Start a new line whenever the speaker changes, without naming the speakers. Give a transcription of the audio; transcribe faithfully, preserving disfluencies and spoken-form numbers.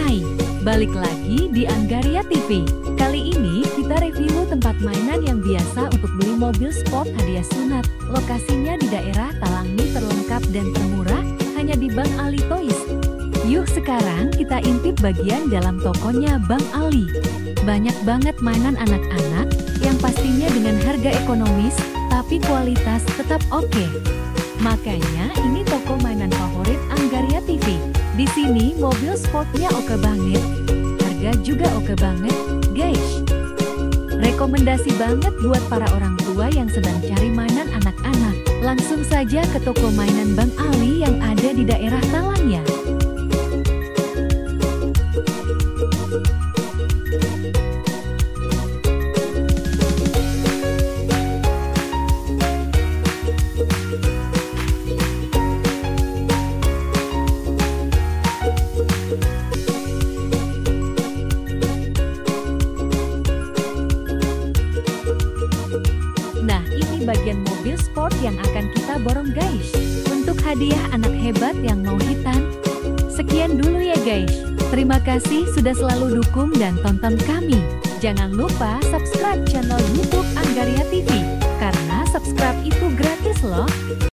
Hai, balik lagi di Anggaria T V. Kali ini kita review tempat mainan yang biasa untuk beli mobil sport hadiah sunat. Lokasinya di daerah Talangi, terlengkap dan termurah, hanya di Bang Ali Toys. Yuk sekarang kita intip bagian dalam tokonya Bang Ali. Banyak banget mainan anak-anak yang pastinya dengan harga ekonomis, tapi kualitas tetap oke. Makanya ini toko mainan favorit Anggaria T V. Di sini mobil sportnya oke banget, harga juga oke banget, guys. Rekomendasi banget buat para orang tua yang sedang cari mainan anak-anak. Langsung saja ke toko mainan Bang Ali yang ada di daerah Talangnya. Nah, ini bagian mobil sport yang akan kita borong guys, untuk hadiah anak hebat yang mau hitan. Sekian dulu ya guys, terima kasih sudah selalu dukung dan tonton kami. Jangan lupa subscribe channel YouTube Anggaria T V, karena subscribe itu gratis loh.